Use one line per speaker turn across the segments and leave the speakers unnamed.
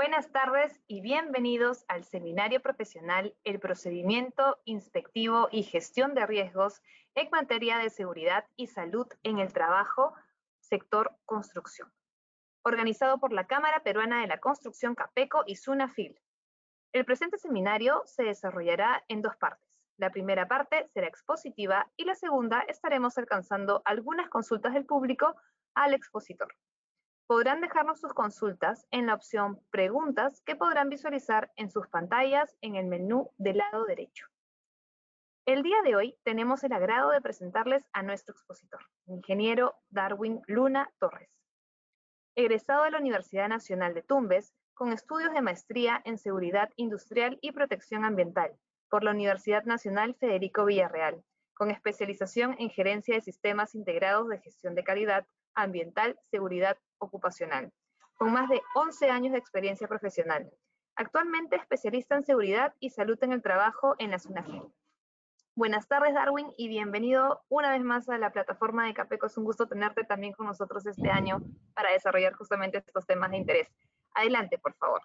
Buenas tardes y bienvenidos al seminario profesional El procedimiento inspectivo y gestión de riesgos en materia de seguridad y salud en el trabajo, sector construcción, organizado por la Cámara Peruana de la Construcción Capeco y SUNAFIL. El presente seminario se desarrollará en dos partes. La primera parte será expositiva y la segunda estaremos alcanzando algunas consultas del público al expositor. Podrán dejarnos sus consultas en la opción Preguntas que podrán visualizar en sus pantallas en el menú del lado derecho. El día de hoy tenemos el agrado de presentarles a nuestro expositor, el ingeniero Darwin Luna Torres, egresado de la Universidad Nacional de Tumbes, con estudios de maestría en Seguridad Industrial y Protección Ambiental por la Universidad Nacional Federico Villarreal, con especialización en Gerencia de Sistemas Integrados de Gestión de Calidad Ambiental, Seguridad Ocupacional, con más de 11 años de experiencia profesional. Actualmente especialista en Seguridad y Salud en el Trabajo en la SUNAFIL. Buenas tardes, Darwin, y bienvenido una vez más a la plataforma de Capeco. Es un gusto tenerte también con nosotros este año para desarrollar justamente estos temas de interés. Adelante, por favor.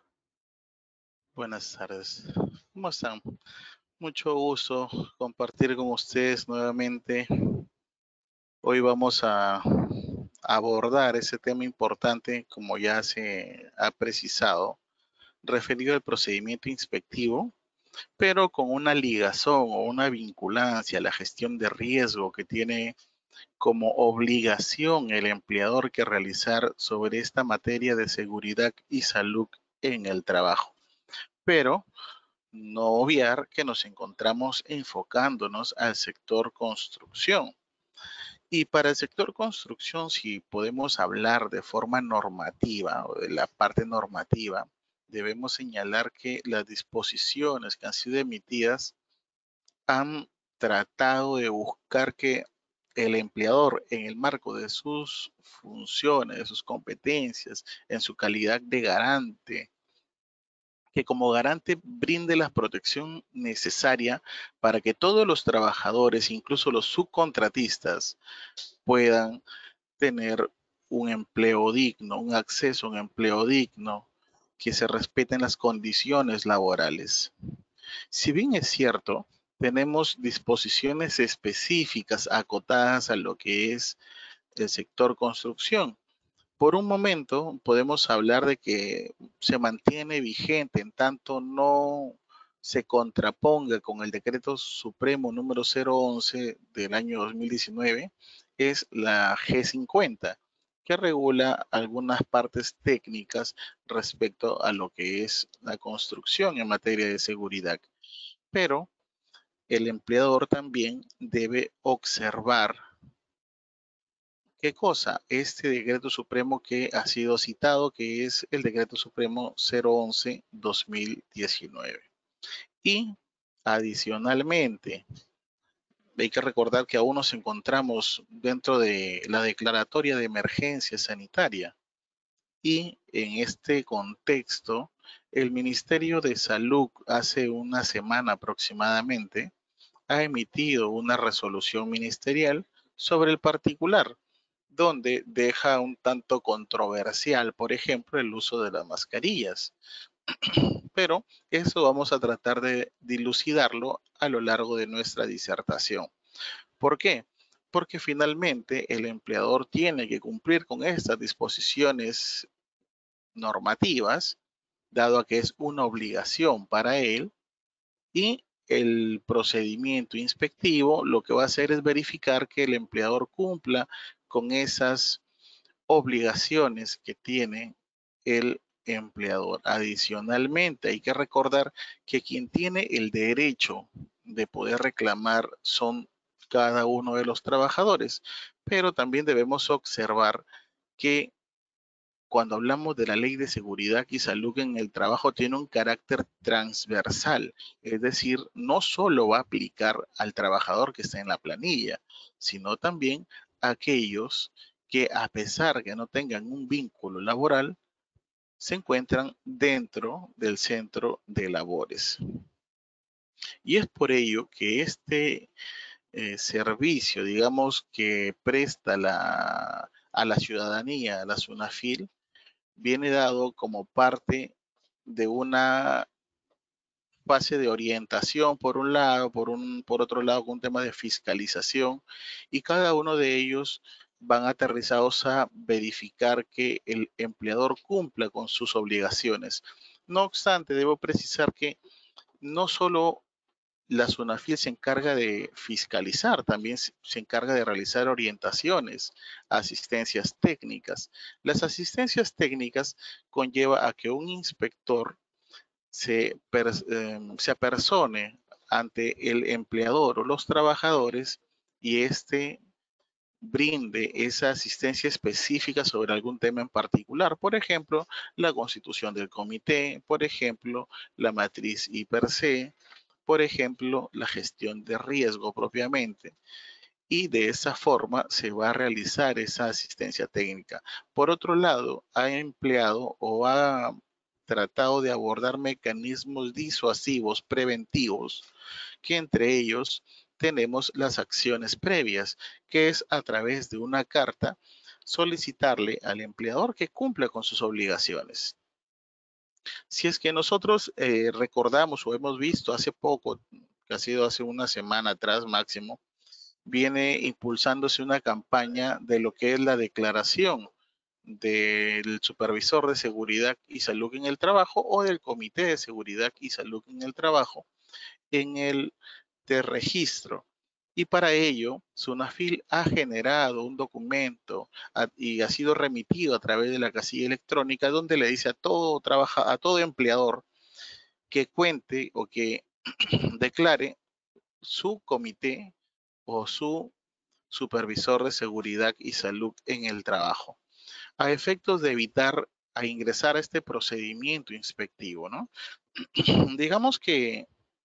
Buenas tardes. ¿Cómo están? Mucho gusto compartir con ustedes nuevamente. Hoy vamos a abordar ese tema importante, como ya se ha precisado, referido al procedimiento inspectivo, pero con una ligazón o una vinculancia a la gestión de riesgo que tiene como obligación el empleador que realizar sobre esta materia de seguridad y salud en el trabajo. Pero no obviar que nos encontramos enfocándonos al sector construcción. Y para el sector construcción, si podemos hablar de forma normativa o de la parte normativa, debemos señalar que las disposiciones que han sido emitidas han tratado de buscar que el empleador, en el marco de sus funciones, de sus competencias, en su calidad de garante, que como garante brinde la protección necesaria para que todos los trabajadores, incluso los subcontratistas, puedan tener un empleo digno, un acceso a un empleo digno, que se respeten las condiciones laborales. Si bien es cierto, tenemos disposiciones específicas acotadas a lo que es el sector construcción. Por un momento podemos hablar de que se mantiene vigente en tanto no se contraponga con el decreto supremo número 011 del año 2019, es la G50, que regula algunas partes técnicas respecto a lo que es la construcción en materia de seguridad. Pero el empleador también debe observar ¿qué cosa? Este decreto supremo que ha sido citado, que es el decreto supremo 011-2019. Y adicionalmente, hay que recordar que aún nos encontramos dentro de la declaratoria de emergencia sanitaria. Y en este contexto, el Ministerio de Salud hace una semana aproximadamente ha emitido una resolución ministerial sobre el particular, donde deja un tanto controversial, por ejemplo, el uso de las mascarillas. Pero eso vamos a tratar de dilucidarlo a lo largo de nuestra disertación. ¿Por qué? Porque finalmente el empleador tiene que cumplir con estas disposiciones normativas, dado a que es una obligación para él, y el procedimiento inspectivo lo que va a hacer es verificar que el empleador cumpla con esas obligaciones que tiene el empleador. Adicionalmente, hay que recordar que quien tiene el derecho de poder reclamar son cada uno de los trabajadores, pero también debemos observar que cuando hablamos de la ley de seguridad y salud en el trabajo tiene un carácter transversal, es decir, no solo va a aplicar al trabajador que está en la planilla, sino también a aquellos que a pesar que no tengan un vínculo laboral, se encuentran dentro del centro de labores. Y es por ello que este servicio, digamos, que presta a la ciudadanía, a la SUNAFIL, viene dado como parte de una fase de orientación por un lado, por otro lado con un tema de fiscalización, y cada uno de ellos van aterrizados a verificar que el empleador cumpla con sus obligaciones. No obstante, debo precisar que no solo la SUNAFIL se encarga de fiscalizar, también se encarga de realizar orientaciones, asistencias técnicas. Las asistencias técnicas conlleva a que un inspector se apersone ante el empleador o los trabajadores y éste brinde esa asistencia específica sobre algún tema en particular. Por ejemplo, la constitución del comité, por ejemplo, la matriz I per se, por ejemplo, la gestión de riesgo propiamente. Y de esa forma se va a realizar esa asistencia técnica. Por otro lado, ha empleado o ha tratado de abordar mecanismos disuasivos preventivos, que entre ellos tenemos las acciones previas, que es a través de una carta solicitarle al empleador que cumpla con sus obligaciones. Si es que nosotros recordamos o hemos visto hace poco, que ha sido hace una semana atrás máximo, viene impulsándose una campaña de lo que es la declaración del supervisor de seguridad y salud en el trabajo o del comité de seguridad y salud en el trabajo en el de registro. Y para ello, SUNAFIL ha generado un documento y ha sido remitido a través de la casilla electrónica donde le dice a todo empleador que cuente o que declare su comité o su supervisor de seguridad y salud en el trabajo, a efectos de evitar a ingresar a este procedimiento inspectivo, ¿no? Digamos que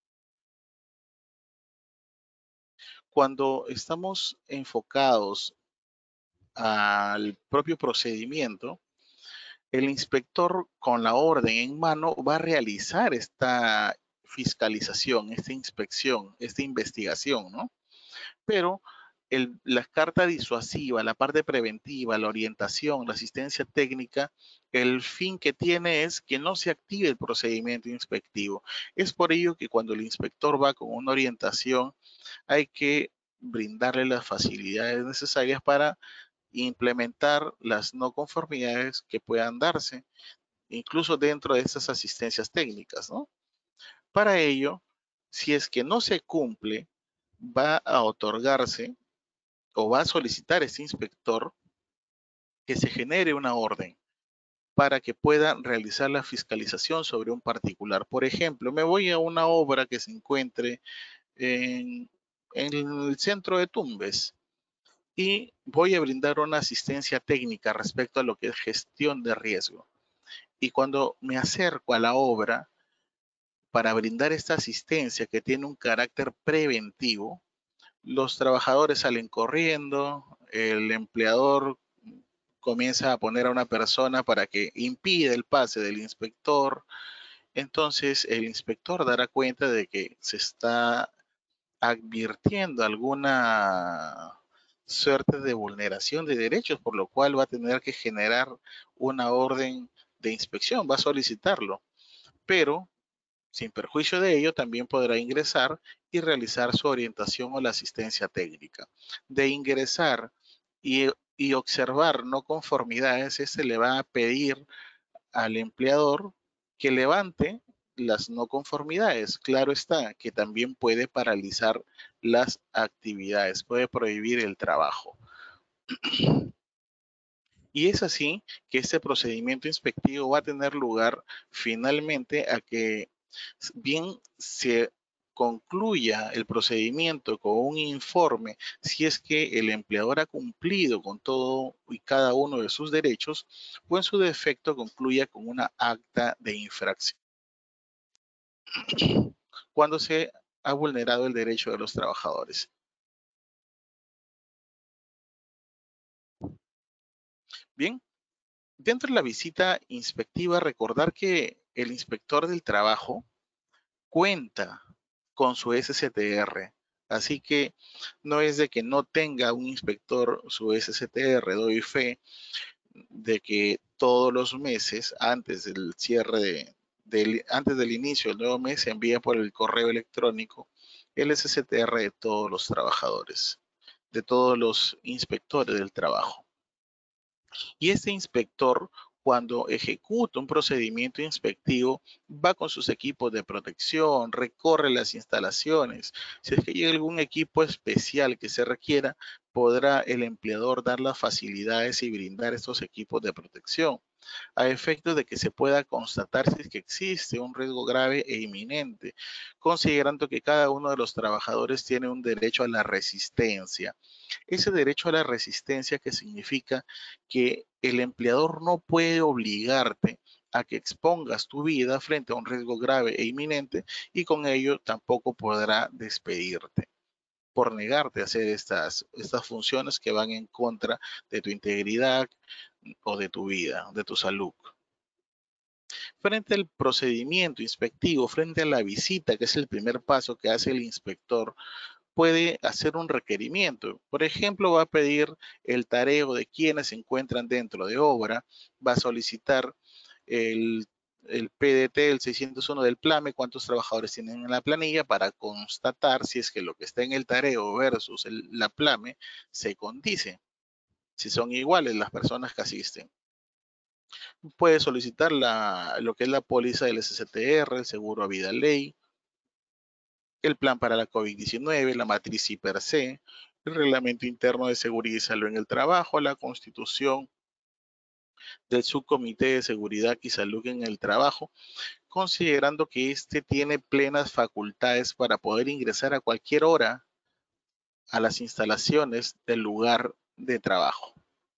cuando estamos enfocados al propio procedimiento, el inspector con la orden en mano va a realizar esta fiscalización, esta inspección, esta investigación, ¿no? Pero la carta disuasiva, la parte preventiva, la orientación, la asistencia técnica, el fin que tiene es que no se active el procedimiento inspectivo. Es por ello que cuando el inspector va con una orientación, hay que brindarle las facilidades necesarias para implementar las no conformidades que puedan darse, incluso dentro de esas asistencias técnicas, ¿no? Para ello, si es que no se cumple, va a otorgarse o va a solicitar este inspector que se genere una orden para que pueda realizar la fiscalización sobre un particular. Por ejemplo, me voy a una obra que se encuentre en el centro de Tumbes y voy a brindar una asistencia técnica respecto a lo que es gestión de riesgo. Y cuando me acerco a la obra para brindar esta asistencia que tiene un carácter preventivo, los trabajadores salen corriendo, el empleador comienza a poner a una persona para que impida el pase del inspector. Entonces el inspector dará cuenta de que se está advirtiendo alguna suerte de vulneración de derechos, por lo cual va a tener que generar una orden de inspección, va a solicitarlo, pero sin perjuicio de ello también podrá ingresar y realizar su orientación o la asistencia técnica. De ingresar y observar no conformidades, este le va a pedir al empleador que levante las no conformidades. Claro está que también puede paralizar las actividades, puede prohibir el trabajo. Y es así que este procedimiento inspectivo va a tener lugar finalmente a que bien se concluya el procedimiento con un informe si es que el empleador ha cumplido con todo y cada uno de sus derechos o en su defecto concluya con una acta de infracción cuando se ha vulnerado el derecho de los trabajadores. Bien, dentro de la visita inspectiva, recordar que el inspector del trabajo cuenta con su SCTR. Así que no es de que no tenga un inspector su SCTR, doy fe de que todos los meses antes del cierre antes del inicio del nuevo mes se envía por el correo electrónico el SCTR de todos los trabajadores, de todos los inspectores del trabajo. Y este inspector, cuando ejecuta un procedimiento inspectivo, va con sus equipos de protección, recorre las instalaciones. Si es que hay algún equipo especial que se requiera, podrá el empleador dar las facilidades y brindar estos equipos de protección a efectos de que se pueda constatar si es que existe un riesgo grave e inminente, considerando que cada uno de los trabajadores tiene un derecho a la resistencia. Ese derecho a la resistencia que significa que el empleador no puede obligarte a que expongas tu vida frente a un riesgo grave e inminente y con ello tampoco podrá despedirte por negarte a hacer estas funciones que van en contra de tu integridad o de tu vida, de tu salud. Frente al procedimiento inspectivo, frente a la visita, que es el primer paso que hace el inspector, puede hacer un requerimiento. Por ejemplo, va a pedir el tareo de quienes se encuentran dentro de obra, va a solicitar el, el PDT, el 601 del PLAME, cuántos trabajadores tienen en la planilla para constatar si es que lo que está en el tareo versus la PLAME se condice, si son iguales las personas que asisten. Puede solicitar lo que es la póliza del SCTR, el seguro a vida ley, el plan para la COVID-19, la matriz IPRC, el reglamento interno de seguridad y salud en el trabajo, la constitución del subcomité de seguridad y salud en el trabajo, considerando que éste tiene plenas facultades para poder ingresar a cualquier hora a las instalaciones del lugar de trabajo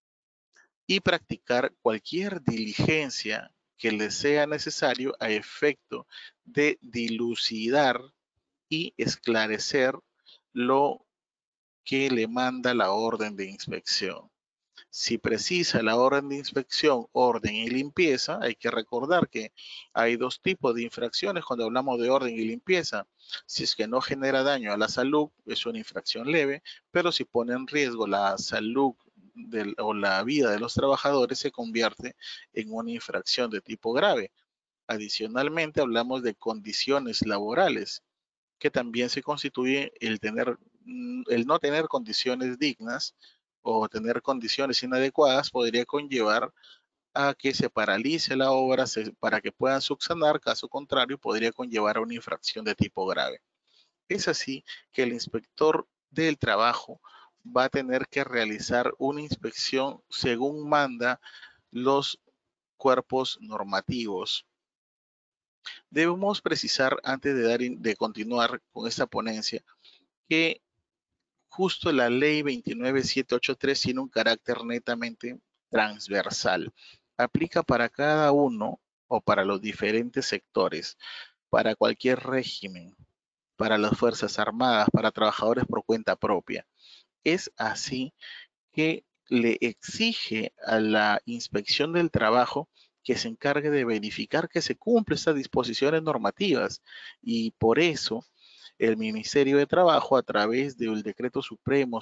y practicar cualquier diligencia que le sea necesario a efecto de dilucidar y esclarecer lo que le manda la orden de inspección. Si precisa la orden de inspección, orden y limpieza, hay que recordar que hay dos tipos de infracciones cuando hablamos de orden y limpieza. Si es que no genera daño a la salud, es una infracción leve, pero si pone en riesgo la salud o la vida de los trabajadores, se convierte en una infracción de tipo grave. Adicionalmente, hablamos de condiciones laborales, que también se constituye el no tener condiciones dignas o tener condiciones inadecuadas podría conllevar a que se paralice la obra para que puedan subsanar, caso contrario podría conllevar a una infracción de tipo grave. Es así que el inspector del trabajo va a tener que realizar una inspección según manda los cuerpos normativos. Debemos precisar antes de continuar con esta ponencia que justo la ley 29783 tiene un carácter netamente transversal. Aplica para cada uno o para los diferentes sectores, para cualquier régimen, para las Fuerzas Armadas, para trabajadores por cuenta propia. Es así que le exige a la Inspección del Trabajo que se encargue de verificar que se cumplen estas disposiciones normativas y por eso el Ministerio de Trabajo, a través del Decreto Supremo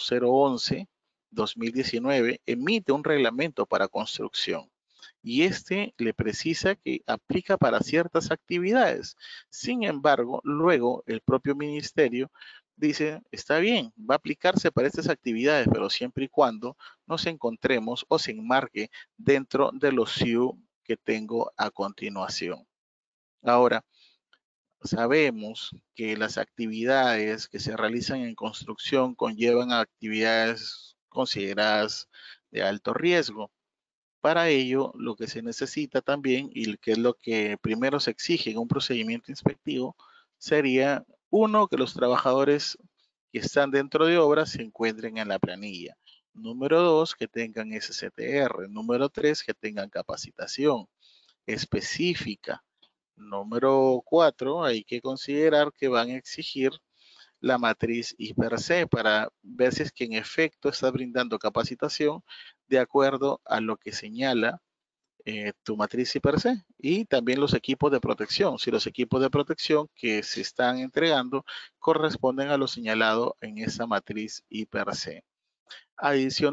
011-2019, emite un reglamento para construcción y este le precisa que aplica para ciertas actividades. Sin embargo, luego el propio ministerio dice, está bien, va a aplicarse para estas actividades, pero siempre y cuando nos encontremos o se enmarque dentro de los SIU que tengo a continuación. Ahora, sabemos que las actividades que se realizan en construcción conllevan a actividades consideradas de alto riesgo. Para ello, lo que se necesita también, y que es lo que primero se exige en un procedimiento inspectivo, sería, uno, que los trabajadores que están dentro de obras se encuentren en la planilla. Número dos, que tengan SCTR. Número tres, que tengan capacitación específica. Número 4, hay que considerar que van a exigir la matriz IPRC para ver si es que en efecto está brindando capacitación de acuerdo a lo que señala tu matriz IPRC y también los equipos de protección. Si los equipos de protección que se están entregando corresponden a lo señalado en esa matriz IPRC.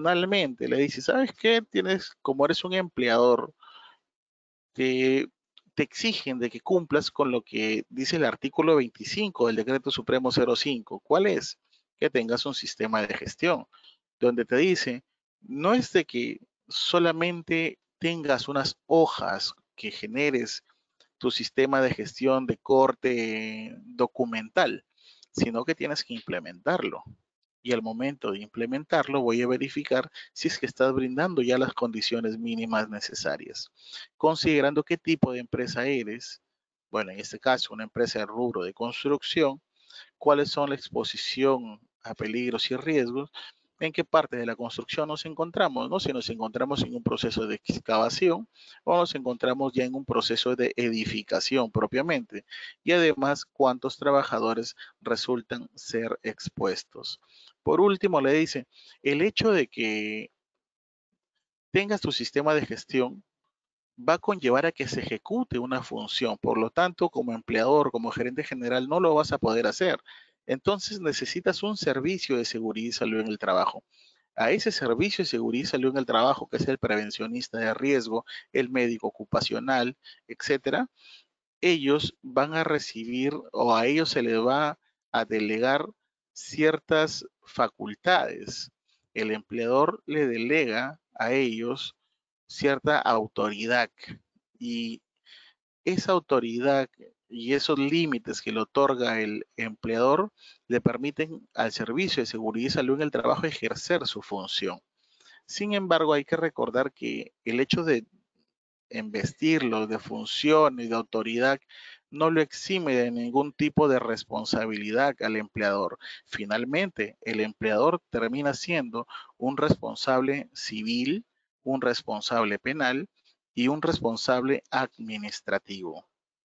Adicionalmente, le dice, ¿sabes qué? Tienes, como eres un empleador, te te exigen de que cumplas con lo que dice el artículo 25 del Decreto Supremo 05. ¿Cuál es? Que tengas un sistema de gestión, donde te dice, no es de que solamente tengas unas hojas que generes tu sistema de gestión de corte documental, sino que tienes que implementarlo. Y al momento de implementarlo voy a verificar si es que estás brindando ya las condiciones mínimas necesarias. Considerando qué tipo de empresa eres, bueno, en este caso una empresa de rubro de construcción, cuáles son la exposición a peligros y riesgos, en qué parte de la construcción nos encontramos, ¿no? Si nos encontramos en un proceso de excavación o nos encontramos ya en un proceso de edificación propiamente. Y además, cuántos trabajadores resultan ser expuestos. Por último, le dice, el hecho de que tengas tu sistema de gestión va a conllevar a que se ejecute una función. Por lo tanto, como empleador, como gerente general, no lo vas a poder hacer. Entonces necesitas un servicio de seguridad y salud en el trabajo. A ese servicio de seguridad y salud en el trabajo, que es el prevencionista de riesgo, el médico ocupacional, etcétera, ellos van a recibir o a ellos se les va a delegar ciertas facultades. El empleador le delega a ellos cierta autoridad y esa autoridad y esos límites que le otorga el empleador le permiten al servicio de seguridad y salud en el trabajo ejercer su función. Sin embargo, hay que recordar que el hecho de investirlo de función y de autoridad no lo exime de ningún tipo de responsabilidad al empleador. Finalmente, el empleador termina siendo un responsable civil, un responsable penal y un responsable administrativo.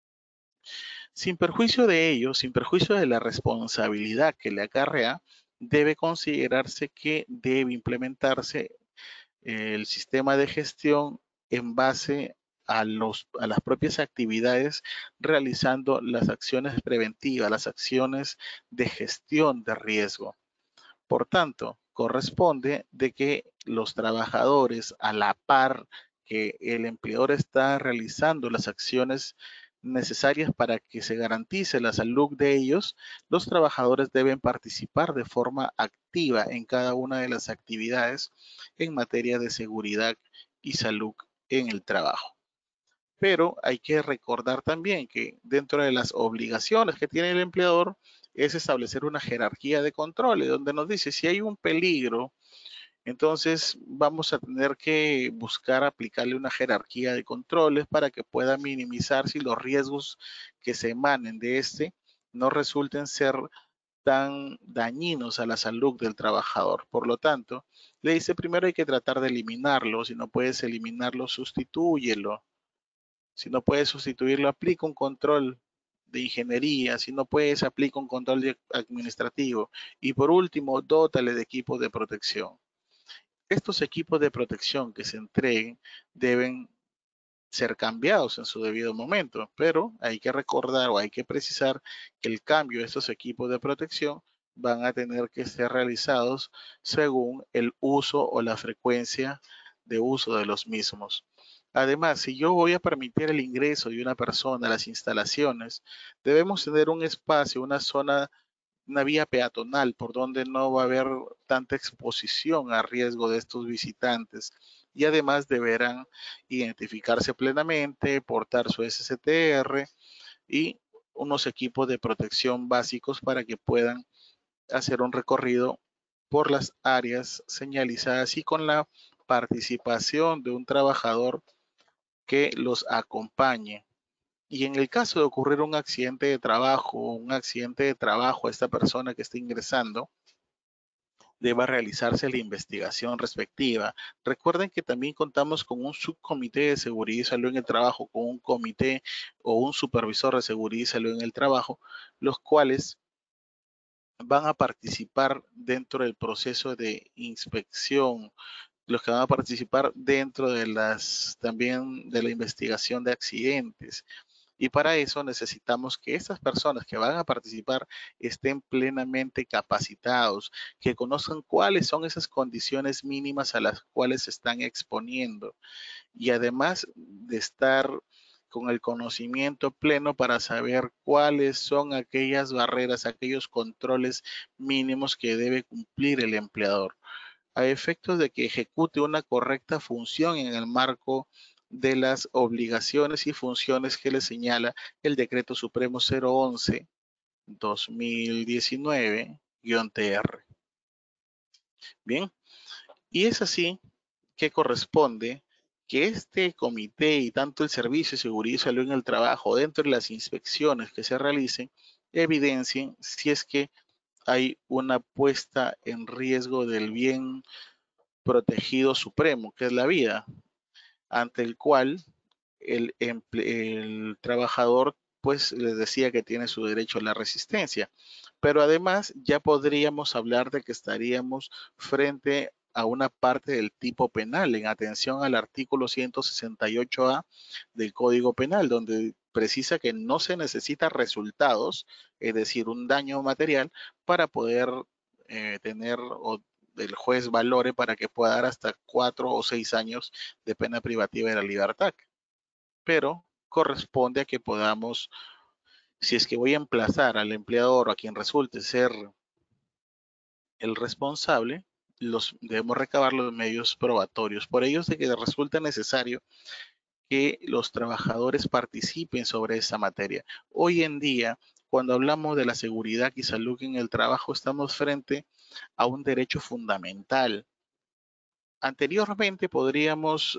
Sin perjuicio de ello, sin perjuicio de la responsabilidad que le acarrea, debe considerarse que debe implementarse el sistema de gestión en base a las propias actividades, realizando las acciones preventivas, las acciones de gestión de riesgo. Por tanto, corresponde de que los trabajadores, a la par que el empleador está realizando las acciones necesarias para que se garantice la salud de ellos, los trabajadores deben participar de forma activa en cada una de las actividades en materia de seguridad y salud en el trabajo. Pero hay que recordar también que dentro de las obligaciones que tiene el empleador es establecer una jerarquía de controles donde nos dice si hay un peligro, entonces vamos a tener que buscar aplicarle una jerarquía de controles para que pueda minimizar si los riesgos que se emanen de este no resulten ser tan dañinos a la salud del trabajador. Por lo tanto, le dice primero hay que tratar de eliminarlo, si no puedes eliminarlo, sustitúyelo. Si no puedes sustituirlo, aplica un control de ingeniería. Si no puedes, aplica un control administrativo. Y por último, dótale de equipos de protección. Estos equipos de protección que se entreguen deben ser cambiados en su debido momento, pero hay que recordar o hay que precisar que el cambio de estos equipos de protección van a tener que ser realizados según el uso o la frecuencia de uso de los mismos. Además, si yo voy a permitir el ingreso de una persona a las instalaciones, debemos tener un espacio, una zona, una vía peatonal por donde no va a haber tanta exposición a riesgo de estos visitantes y además deberán identificarse plenamente, portar su SSTR y unos equipos de protección básicos para que puedan hacer un recorrido por las áreas señalizadas y con la participación de un trabajador que los acompañe. Y en el caso de ocurrir un accidente de trabajo a esta persona que está ingresando, deba realizarse la investigación respectiva. Recuerden que también contamos con un subcomité de seguridad y salud en el trabajo, con un comité o un supervisor de seguridad y salud en el trabajo, los cuales van a participar dentro del proceso de inspección, los que van a participar dentro de también de la investigación de accidentes. Y para eso necesitamos que estas personas que van a participar estén plenamente capacitados, que conozcan cuáles son esas condiciones mínimas a las cuales se están exponiendo. Y además de estar con el conocimiento pleno para saber cuáles son aquellas barreras, aquellos controles mínimos que debe cumplir el empleador, a efectos de que ejecute una correcta función en el marco de las obligaciones y funciones que le señala el Decreto Supremo 011-2019-TR. Bien, y es así que corresponde que este comité y tanto el Servicio de Seguridad y Salud en el Trabajo, dentro de las inspecciones que se realicen, evidencien si es que hay una puesta en riesgo del bien protegido supremo, que es la vida, ante el cual el trabajador pues les decía que tiene su derecho a la resistencia. Pero además ya podríamos hablar de que estaríamos frente a una parte del tipo penal en atención al artículo 168A del Código Penal, donde precisa que no se necesita resultados, es decir, un daño material, para poder tener o el juez valore para que pueda dar hasta 4 o 6 años de pena privativa de la libertad. Pero corresponde a que podamos, si es que voy a emplazar al empleador o a quien resulte ser el responsable, debemos recabar los medios probatorios. Por ello es de que resulta necesario que los trabajadores participen sobre esta materia. Hoy en día, cuando hablamos de la seguridad y salud en el trabajo, estamos frente a un derecho fundamental. Anteriormente podríamos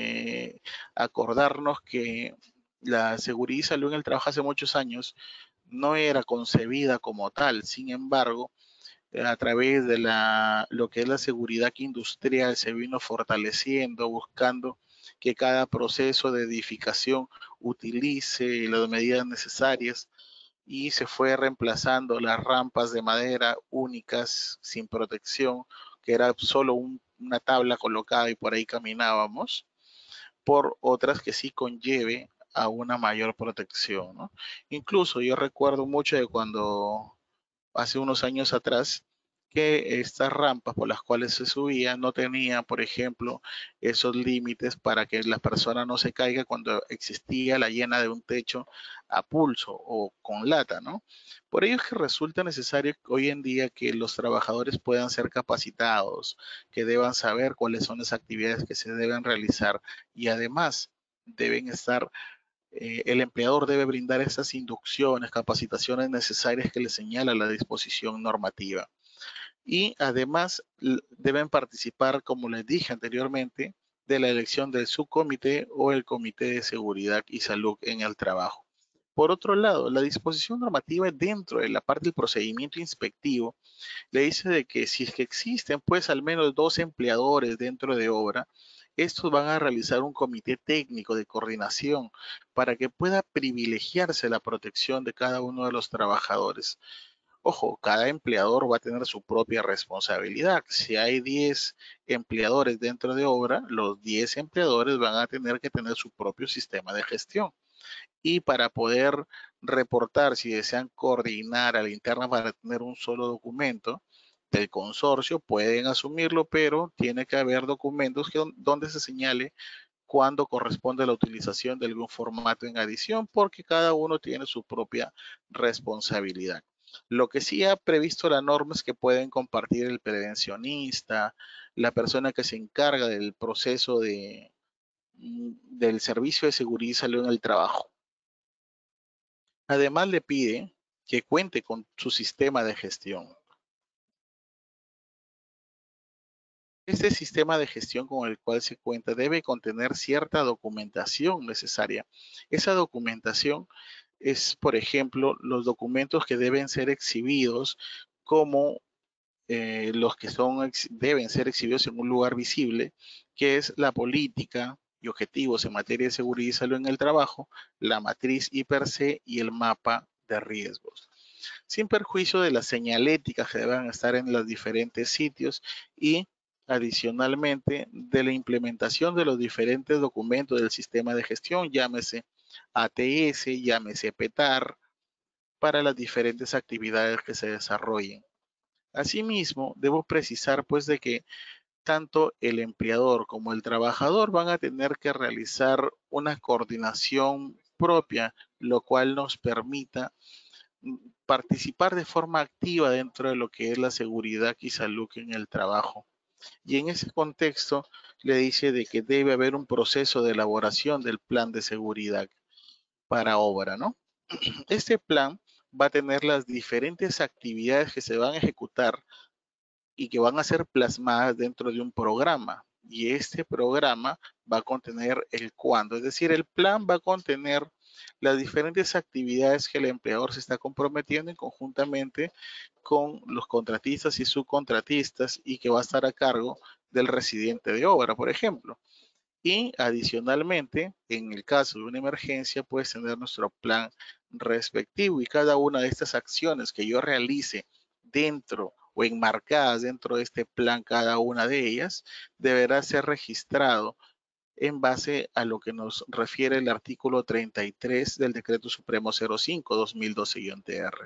acordarnos que la seguridad y salud en el trabajo hace muchos años no era concebida como tal. Sin embargo, a través de lo que es la seguridad industrial se vino fortaleciendo, buscando que cada proceso de edificación utilice las medidas necesarias y se fue reemplazando las rampas de madera únicas, sin protección, que era solo una tabla colocada y por ahí caminábamos, por otras que sí conlleve a una mayor protección, ¿no? Incluso yo recuerdo mucho de cuando hace unos años atrás que estas rampas por las cuales se subía no tenían, por ejemplo, esos límites para que la persona no se caiga cuando existía la llena de un techo a pulso o con lata, ¿no? Por ello es que resulta necesario hoy en día que los trabajadores puedan ser capacitados, que deban saber cuáles son las actividades que se deben realizar y además deben estar el empleador debe brindar esas inducciones, capacitaciones necesarias que le señala la disposición normativa. Y además deben participar, como les dije anteriormente, de la elección del subcomité o el comité de seguridad y salud en el trabajo. Por otro lado, la disposición normativa dentro de la parte del procedimiento inspectivo le dice de que si es que existen pues al menos 2 empleadores dentro de obra, estos van a realizar un comité técnico de coordinación para que pueda privilegiarse la protección de cada uno de los trabajadores. Ojo, cada empleador va a tener su propia responsabilidad. Si hay 10 empleadores dentro de obra, los 10 empleadores van a tener que tener su propio sistema de gestión. Y para poder reportar, si desean coordinar a la interna para tener un solo documento del consorcio, pueden asumirlo, pero tiene que haber documentos donde se señale cuándo corresponde la utilización de algún formato en adición, porque cada uno tiene su propia responsabilidad. Lo que sí ha previsto la norma es que pueden compartir el prevencionista, la persona que se encarga del proceso del servicio de seguridad y salud en el trabajo. Además, le pide que cuente con su sistema de gestión. Este sistema de gestión con el cual se cuenta debe contener cierta documentación necesaria. Esa documentación es, por ejemplo, los documentos que deben ser exhibidos como los que deben ser exhibidos en un lugar visible, que es la política y objetivos en materia de seguridad y salud en el trabajo, la matriz IPRC y el mapa de riesgos, sin perjuicio de las señaléticas que deban estar en los diferentes sitios y adicionalmente de la implementación de los diferentes documentos del sistema de gestión, llámese ATS, llámese PETAR, para las diferentes actividades que se desarrollen. Asimismo, debo precisar pues de que tanto el empleador como el trabajador van a tener que realizar una coordinación propia, lo cual nos permita participar de forma activa dentro de lo que es la seguridad y salud en el trabajo. Y en ese contexto le dice de que debe haber un proceso de elaboración del plan de seguridad para obra, ¿no? Este plan va a tener las diferentes actividades que se van a ejecutar y que van a ser plasmadas dentro de un programa. Y este programa va a contener el cuándo, es decir, el plan va a contener las diferentes actividades que el empleador se está comprometiendo conjuntamente con los contratistas y subcontratistas y que va a estar a cargo del residente de obra, por ejemplo. Y adicionalmente, en el caso de una emergencia, puedes tener nuestro plan respectivo y cada una de estas acciones que yo realice dentro o enmarcadas dentro de este plan, cada una de ellas, deberá ser registrado en base a lo que nos refiere el artículo 33 del Decreto Supremo 05-2012-TR.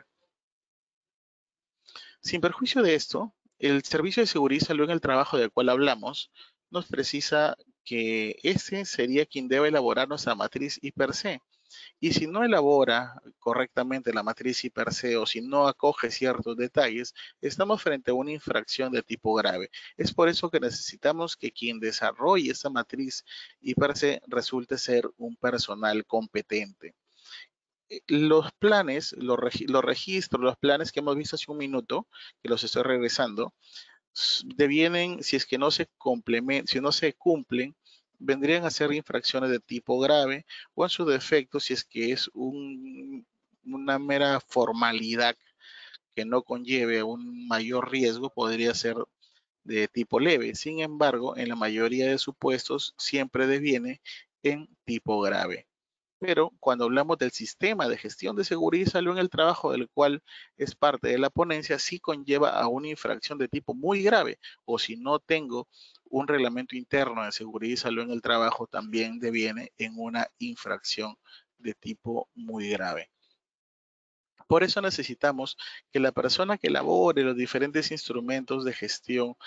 Sin perjuicio de esto, el Servicio de Seguridad y Salud en el Trabajo del cual hablamos nos precisa que ese sería quien debe elaborar nuestra matriz I per se. Y si no elabora correctamente la matriz I per se o si no acoge ciertos detalles, estamos frente a una infracción de tipo grave. Es por eso que necesitamos que quien desarrolle esa matriz I per se resulte ser un personal competente. Los planes, los registros, los planes que hemos visto hace un minuto, que los estoy regresando, devienen, si es que no se complementan, si no se cumplen, vendrían a ser infracciones de tipo grave o en su defecto, si es que es una mera formalidad que no conlleve un mayor riesgo, podría ser de tipo leve. Sin embargo, en la mayoría de supuestos siempre deviene en tipo grave. Pero cuando hablamos del sistema de gestión de seguridad y salud en el trabajo, del cual es parte de la ponencia, sí conlleva a una infracción de tipo muy grave, o si no tengo un reglamento interno de seguridad y salud en el trabajo, también deviene en una infracción de tipo muy grave. Por eso necesitamos que la persona que elabore los diferentes instrumentos de gestión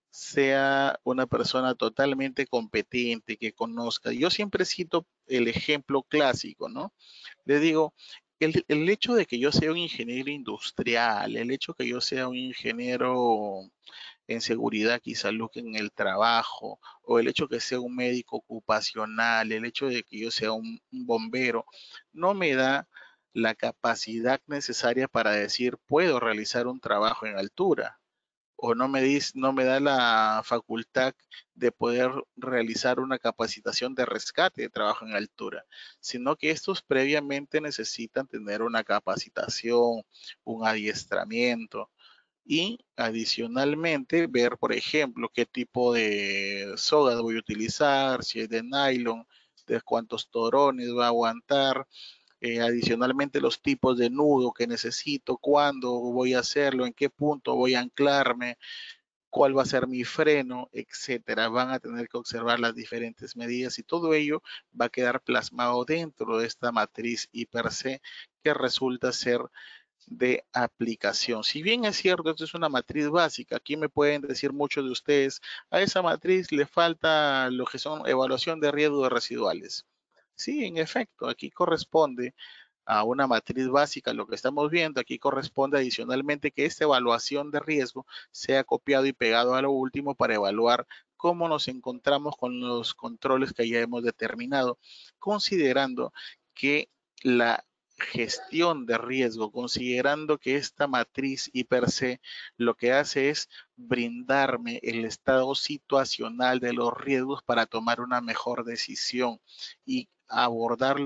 sea una persona totalmente competente, que conozca. Yo siempre cito el ejemplo clásico, ¿no? Le digo, el hecho de que yo sea un ingeniero industrial, el hecho de que yo sea un ingeniero en seguridad y salud en el trabajo, o el hecho de que sea un médico ocupacional, el hecho de que yo sea un bombero, no me da la capacidad necesaria para decir puedo realizar un trabajo en altura o no me da la facultad de poder realizar una capacitación de rescate de trabajo en altura, sino que estos previamente necesitan tener una capacitación, un adiestramiento y adicionalmente ver, por ejemplo, qué tipo de soga voy a utilizar, si es de nylon, de cuántos torones va a aguantar, adicionalmente los tipos de nudo que necesito, cuándo voy a hacerlo, en qué punto voy a anclarme, cuál va a ser mi freno, etcétera. Van a tener que observar las diferentes medidas y todo ello va a quedar plasmado dentro de esta matriz I per se que resulta ser de aplicación. Si bien es cierto, esto es una matriz básica, aquí me pueden decir muchos de ustedes, a esa matriz le falta lo que son evaluación de riesgos residuales. Sí, en efecto, aquí corresponde a una matriz básica, lo que estamos viendo, aquí corresponde adicionalmente que esta evaluación de riesgo sea copiado y pegado a lo último para evaluar cómo nos encontramos con los controles que ya hemos determinado, considerando que la gestión de riesgo, considerando que esta matriz I per se lo que hace es brindarme el estado situacional de los riesgos para tomar una mejor decisión y abordar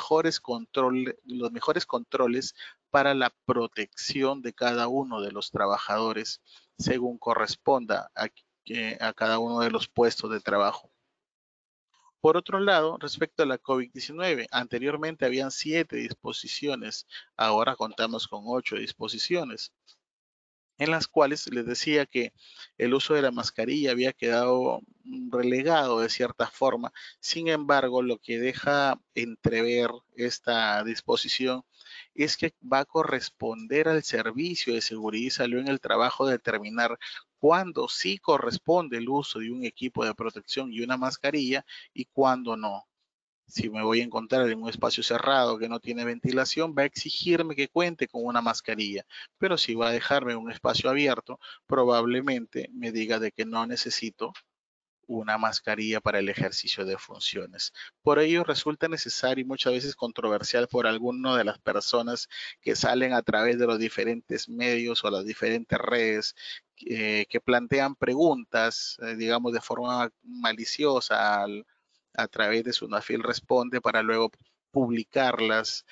los mejores controles para la protección de cada uno de los trabajadores según corresponda a cada uno de los puestos de trabajo. Por otro lado, respecto a la COVID-19, anteriormente habían 7 disposiciones, ahora contamos con 8 disposiciones en las cuales les decía que el uso de la mascarilla había quedado relegado de cierta forma. Sin embargo, lo que deja entrever esta disposición es que va a corresponder al Servicio de Seguridad y Salud en el Trabajo determinar cuándo sí corresponde el uso de un equipo de protección y una mascarilla y cuándo no. Si me voy a encontrar en un espacio cerrado que no tiene ventilación, va a exigirme que cuente con una mascarilla. Pero si va a dejarme un espacio abierto, probablemente me diga de que no necesito una mascarilla para el ejercicio de funciones. Por ello resulta necesario y muchas veces controversial por alguno de las personas que salen a través de los diferentes medios o las diferentes redes que plantean preguntas, digamos, de forma maliciosa a través de Sunafil Responde para luego publicarlas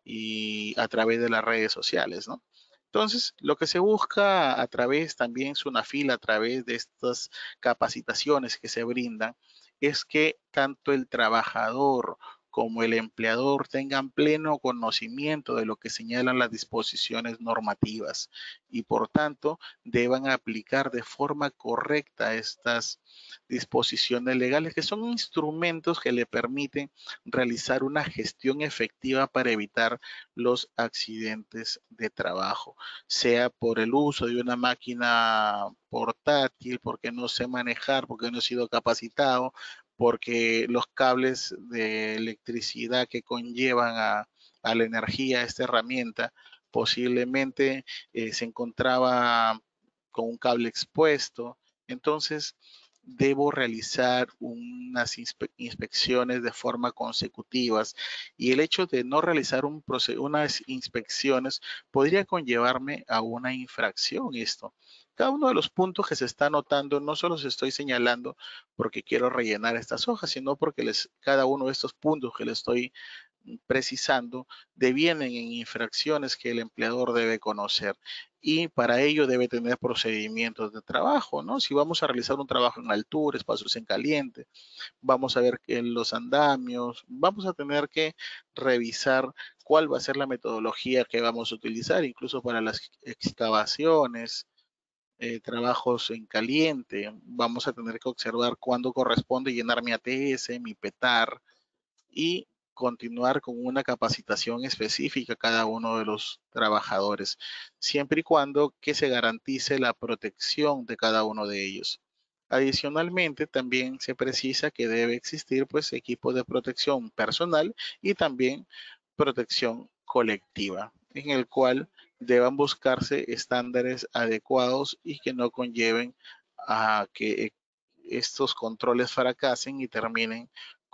y a través de las redes sociales, ¿no? Entonces, lo que se busca a través también Sunafil, a través de estas capacitaciones que se brindan, es que tanto el trabajador como el empleador tengan pleno conocimiento de lo que señalan las disposiciones normativas y por tanto deban aplicar de forma correcta estas disposiciones legales que son instrumentos que le permiten realizar una gestión efectiva para evitar los accidentes de trabajo, sea por el uso de una máquina portátil, porque no sé manejar, porque no he sido capacitado, porque los cables de electricidad que conllevan a la energía, esta herramienta, posiblemente se encontraba con un cable expuesto. Entonces, debo realizar unas inspecciones de forma consecutivas y el hecho de no realizar unas inspecciones podría conllevarme a una infracción esto. Cada uno de los puntos que se está anotando no solo se estoy señalando porque quiero rellenar estas hojas, sino porque cada uno de estos puntos que les estoy precisando devienen en infracciones que el empleador debe conocer y para ello debe tener procedimientos de trabajo, ¿no? Si vamos a realizar un trabajo en altura, espacios en caliente, vamos a ver en los andamios, vamos a tener que revisar cuál va a ser la metodología que vamos a utilizar, incluso para las excavaciones, trabajos en caliente, vamos a tener que observar cuándo corresponde llenar mi ATS, mi PETAR, y continuar con una capacitación específica a cada uno de los trabajadores, siempre y cuando que se garantice la protección de cada uno de ellos. Adicionalmente, también se precisa que debe existir pues equipos de protección personal y también protección colectiva, en el cual deban buscarse estándares adecuados y que no conlleven a que estos controles fracasen y terminen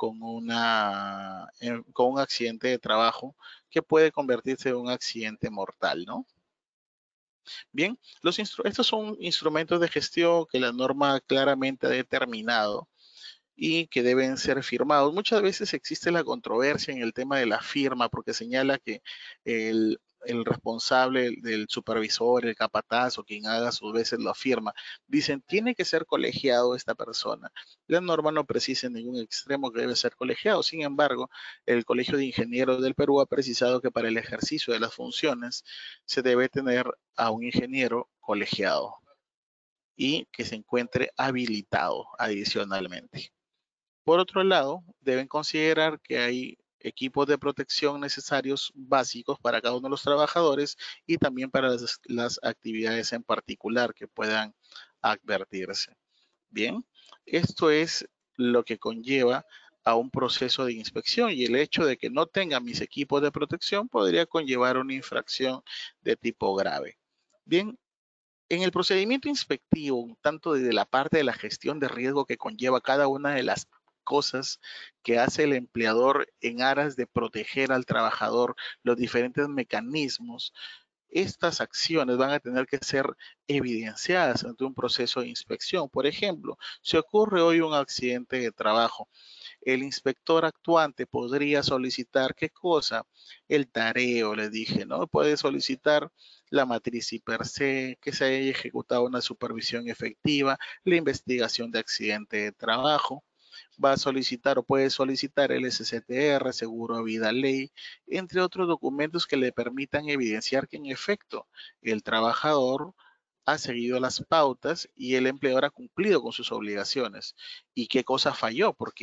con un accidente de trabajo que puede convertirse en un accidente mortal, ¿no? Bien, estos son instrumentos de gestión que la norma claramente ha determinado y que deben ser firmados. Muchas veces existe la controversia en el tema de la firma porque señala que el responsable del supervisor, el capataz o quien haga a sus veces la firma, dicen, tiene que ser colegiado esta persona. La norma no precisa en ningún extremo que debe ser colegiado. Sin embargo, el Colegio de Ingenieros del Perú ha precisado que para el ejercicio de las funciones se debe tener a un ingeniero colegiado y que se encuentre habilitado adicionalmente. Por otro lado, deben considerar que hay equipos de protección necesarios básicos para cada uno de los trabajadores y también para las actividades en particular que puedan advertirse. Bien, esto es lo que conlleva a un proceso de inspección y el hecho de que no tenga mis equipos de protección podría conllevar una infracción de tipo grave. Bien, en el procedimiento inspectivo, tanto desde la parte de la gestión de riesgo que conlleva cada una de las cosas que hace el empleador en aras de proteger al trabajador, los diferentes mecanismos, estas acciones van a tener que ser evidenciadas ante un proceso de inspección. Por ejemplo, si ocurre hoy un accidente de trabajo, el inspector actuante podría solicitar qué cosa, el tareo, le dije, ¿no? Puede solicitar la matriz y per se, que se haya ejecutado una supervisión efectiva, la investigación de accidente de trabajo, va a solicitar o puede solicitar el SCTR, seguro de vida ley, entre otros documentos que le permitan evidenciar que en efecto el trabajador ha seguido las pautas y el empleador ha cumplido con sus obligaciones. ¿Y qué cosa falló? Porque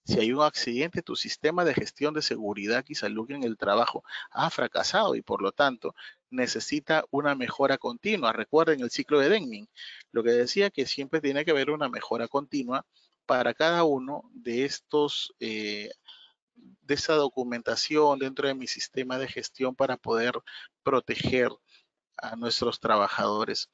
Si hay un accidente, tu sistema de gestión de seguridad y salud en el trabajo ha fracasado y por lo tanto necesita una mejora continua. Recuerden el ciclo de Deming, lo que decía que siempre tiene que haber una mejora continua para cada uno de estos, de esa documentación dentro de mi sistema de gestión para poder proteger a nuestros trabajadores.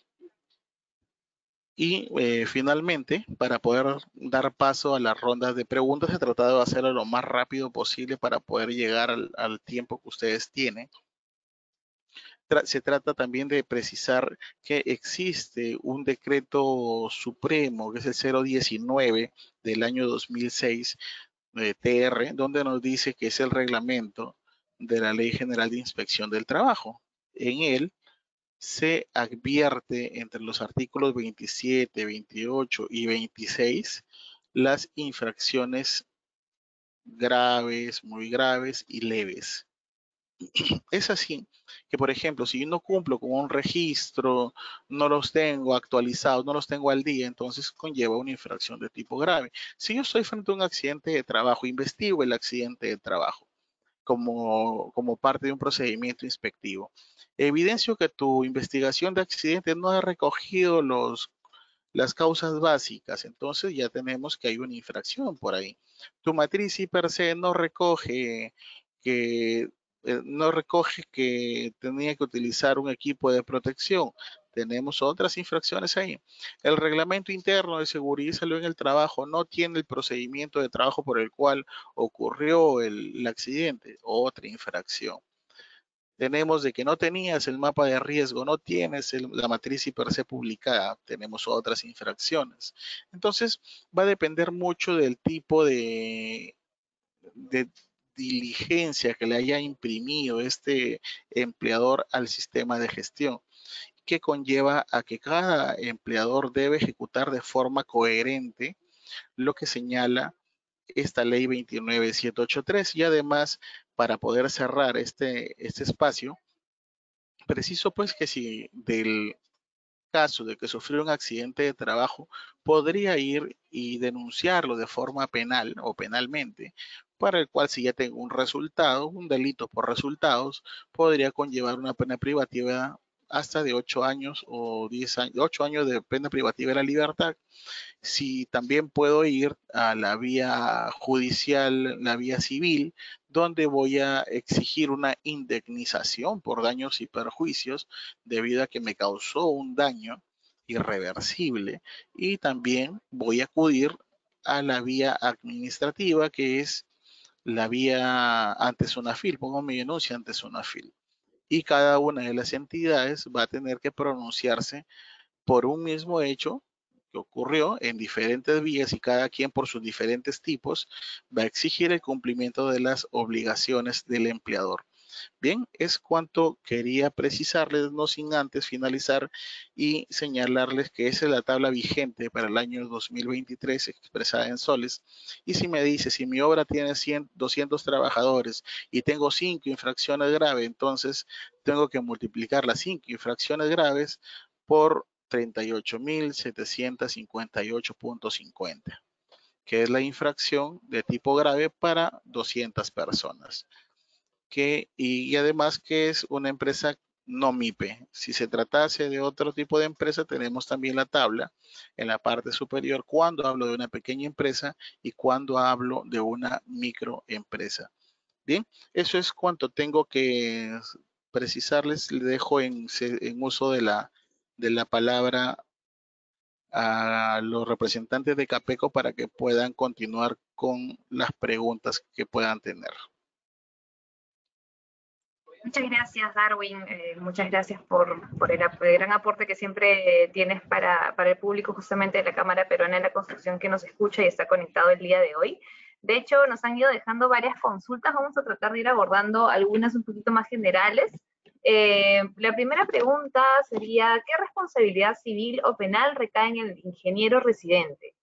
Y finalmente, para poder dar paso a la ronda de preguntas, he tratado de hacerlo lo más rápido posible para poder llegar al tiempo que ustedes tienen. Se trata también de precisar que existe un decreto supremo, que es el 019 del año 2006, TR, donde nos dice que es el reglamento de la Ley General de Inspección del Trabajo. En él se advierte entre los artículos 27, 28 y 26 las infracciones graves, muy graves y leves. Es así que, por ejemplo, si yo no cumplo con un registro, no los tengo actualizados, no los tengo al día, entonces conlleva una infracción de tipo grave. Si yo estoy frente a un accidente de trabajo, investigo el accidente de trabajo como parte de un procedimiento inspectivo. Evidencio que tu investigación de accidente no ha recogido las causas básicas, entonces ya tenemos que hay una infracción por ahí. Tu matriz y per se no recoge que tenía que utilizar un equipo de protección. Tenemos otras infracciones ahí. El reglamento interno de seguridad y salud en el trabajo no tiene el procedimiento de trabajo por el cual ocurrió el accidente. Otra infracción. Tenemos de que no tenías el mapa de riesgo, no tienes la matriz per se publicada, tenemos otras infracciones. Entonces, va a depender mucho del tipo de diligencia que le haya imprimido este empleador al sistema de gestión, que conlleva a que cada empleador debe ejecutar de forma coherente lo que señala esta ley 29783 y además para poder cerrar este espacio, preciso pues que si del caso de que sufrió un accidente de trabajo, podría ir y denunciarlo de forma penal o penalmente, para el cual si ya tengo un resultado, un delito por resultados, podría conllevar una pena privativa hasta de 8 años o 10 años, 8 años de pena privativa de la libertad. Si también puedo ir a la vía judicial, la vía civil, donde voy a exigir una indemnización por daños y perjuicios debido a que me causó un daño irreversible, y también voy a acudir a la vía administrativa, que es la vía ante Sunafil. Pongo mi denuncia ante Sunafil y cada una de las entidades va a tener que pronunciarse por un mismo hecho que ocurrió en diferentes vías y cada quien por sus diferentes tipos va a exigir el cumplimiento de las obligaciones del empleador. Bien, es cuanto quería precisarles, no sin antes finalizar y señalarles que esa es la tabla vigente para el año 2023 expresada en soles. Y si me dice, si mi obra tiene 200 trabajadores y tengo 5 infracciones graves, entonces tengo que multiplicar las 5 infracciones graves por 38.758.50, que es la infracción de tipo grave para 200 personas. Y además que es una empresa no MIPE. Si se tratase de otro tipo de empresa, tenemos también la tabla en la parte superior cuando hablo de una pequeña empresa y cuando hablo de una microempresa. Bien, eso es cuanto tengo que precisarles. Le dejo en uso de la palabra a los representantes de Capeco para que puedan continuar con las preguntas que puedan tener.
Muchas gracias, Darwin. Muchas gracias por el gran aporte que siempre tienes para el público justamente de la Cámara Peruana de la Construcción que nos escucha y está conectado el día de hoy. De hecho, nos han ido dejando varias consultas. Vamos a tratar de ir abordando algunas un poquito más generales. La primera pregunta sería, ¿qué responsabilidad civil o penal recae en el ingeniero residente?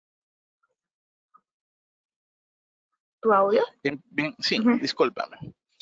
¿Tu audio?
Bien, sí, discúlpame.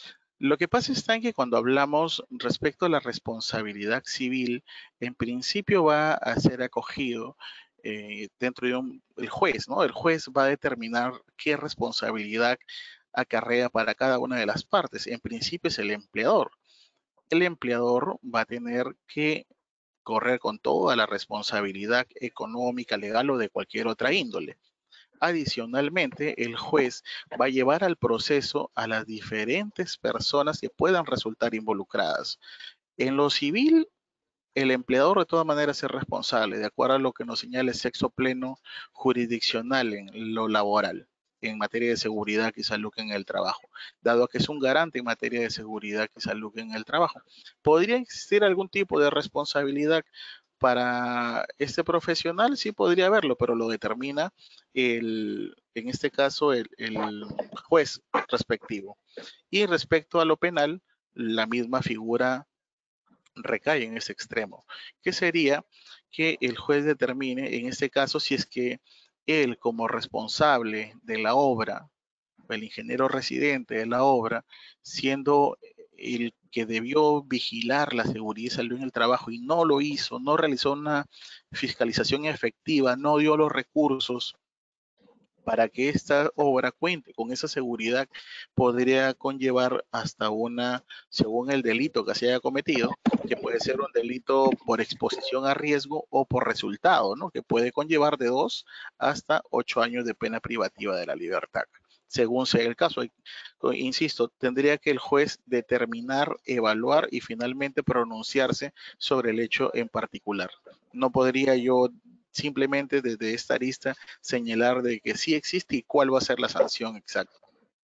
Lo que pasa está en que cuando hablamos respecto a la responsabilidad civil, en principio va a ser acogido dentro de el juez, ¿no? El juez va a determinar qué responsabilidad acarrea para cada una de las partes. En principio es el empleador. El empleador va a tener que correr con toda la responsabilidad económica, legal o de cualquier otra índole. Adicionalmente, el juez va a llevar al proceso a las diferentes personas que puedan resultar involucradas. En lo civil, el empleador de todas maneras es responsable, de acuerdo a lo que nos señala el sexo pleno jurisdiccional en lo laboral, en materia de seguridad y salud en el trabajo, dado que es un garante en materia de seguridad y salud en el trabajo. ¿Podría existir algún tipo de responsabilidad para este profesional? Sí podría haberlo, pero lo determina en este caso el juez respectivo. Y respecto a lo penal, la misma figura recae en ese extremo, que sería que el juez determine en este caso si es que él como responsable de la obra, el ingeniero residente de la obra, siendo el que debió vigilar la seguridad y salud en el trabajo y no lo hizo, no realizó una fiscalización efectiva, no dio los recursos para que esta obra cuente con esa seguridad, podría conllevar hasta una, según el delito que se haya cometido, que puede ser un delito por exposición a riesgo o por resultado, ¿no? Que puede conllevar de 2 hasta 8 años de pena privativa de la libertad, según sea el caso. Insisto, tendría que el juez determinar, evaluar y finalmente pronunciarse sobre el hecho en particular. No podría yo simplemente desde esta arista señalar de que sí existe y cuál va a ser la sanción exacta.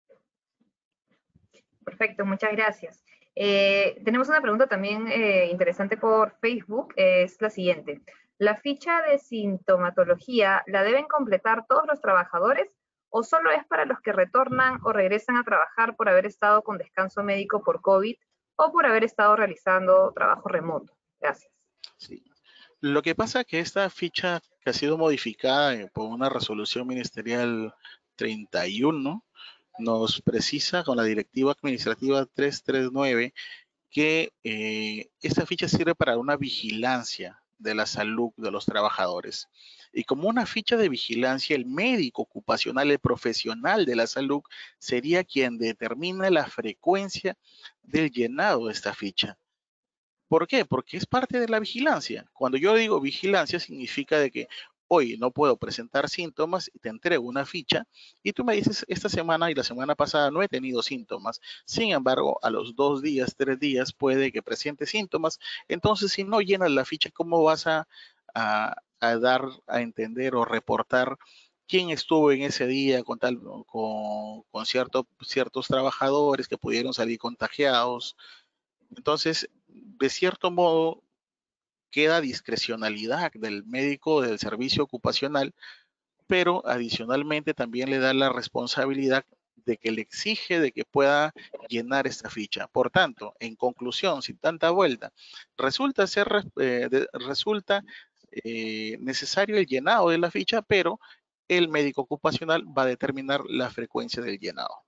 Perfecto, muchas gracias. Tenemos una pregunta también interesante por Facebook, es la siguiente. ¿La ficha de sintomatología la deben completar todos los trabajadores o solo es para los que retornan o regresan a trabajar por haber estado con descanso médico por COVID o por haber estado realizando trabajo remoto? Gracias.
Sí. Lo que pasa es que esta ficha que ha sido modificada por una resolución ministerial 31 nos precisa con la directiva administrativa 339 que esta ficha sirve para una vigilancia de la salud de los trabajadores. Y como una ficha de vigilancia, el médico ocupacional, el profesional de la salud, sería quien determina la frecuencia del llenado de esta ficha. ¿Por qué? Porque es parte de la vigilancia. Cuando yo digo vigilancia, significa de que hoy no puedo presentar síntomas y te entrego una ficha y tú me dices esta semana y la semana pasada no he tenido síntomas. Sin embargo, a los 2 días, 3 días puede que presente síntomas. Entonces, si no llenas la ficha, ¿cómo vas a dar a entender o reportar quién estuvo en ese día con ciertos trabajadores que pudieron salir contagiados? Entonces, de cierto modo, queda discrecionalidad del médico del servicio ocupacional, pero adicionalmente también le da la responsabilidad de que le exige de que pueda llenar esta ficha. Por tanto, en conclusión, sin tanta vuelta, resulta necesario el llenado de la ficha, pero el médico ocupacional va a determinar la frecuencia del llenado.